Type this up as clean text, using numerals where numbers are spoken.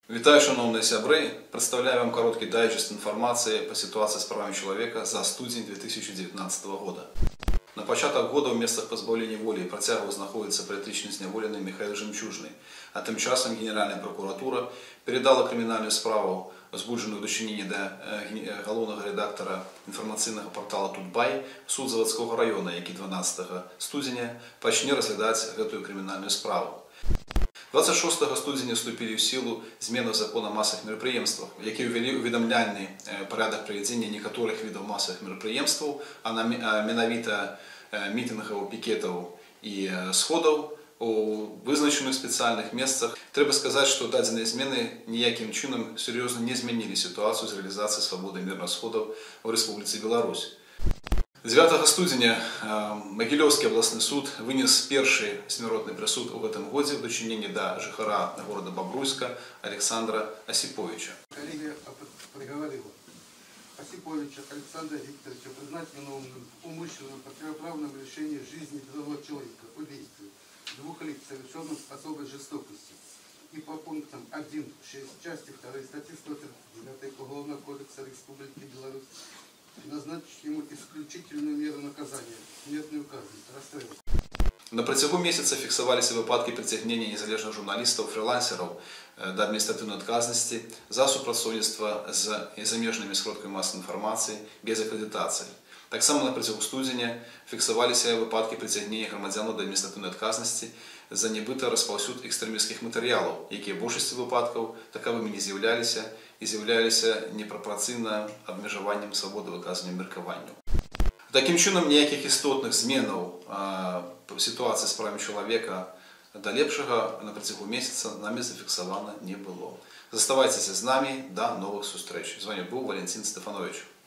Вітаю, шановні сябры! Представляю вам короткий дайджест информации по ситуации с правами человека за студень 2019 года. На початок года в местах позбавления воли и працягу знаходится політично зняволений Михаил Жемчужный, а тем часом Генеральная прокуратура передала криминальную справу, возбужденную в дочинении до головного редактора информационного портала Тутбай, в суд Заводского района, який 12 студеня почне розглядати эту криминальную справу. 26 студеня вступили в силу змены закона о массовых мероприемствах, які ввели уведомляльний порядок проведения некоторых видов массовых мероприемств, а менавіта мітингів, пікетів і сходів у визначених спеціальних місцях. Треба сказати, що дадені зміни ніяким чином серйозно не змінили ситуацію з реалізацією свободи мирних сходів в Республіці Білорусь. 9 студеня Могилевский областный суд вынес первый смертный присуд в этом году в дочинении до жихара города Бобруйска Александра Осиповича. Коллегия приговорила Осиповича Александра Викторовича признать виновным в умышленном противоправном лишении жизни другого человека, убийстве двух лиц, совершенном с особой жестокостью. И по пунктам 1, 6 части 2 статьи 139 Уголовного кодекса Республики Беларусь назначить ему исключительную меру наказания – смертную казнь, расстрел. На протягу місяця фіксувалися випадки притягнення незалежних журналістів, фрилансерів до адміністративної відповідальності за співпрацювання з заміжними сродками масової інформації без акредитації. Так само на протягу студеня фіксувалися випадки притягнення громадян до адміністративної відповідальності за нібито розповсюд екстремістських матеріалів, які в більшості випадків таковими не з'являлися і з'являлися непропорційним обмежуванням свободи виказання міркування. Таким чином, ніяких істотних змін в ситуації з правами чоловіка до лепшого на протягу місяця нами зафіксовано не було. Заставайтеся з нами, до нових зустріч. З вами був Валентин Стефанович.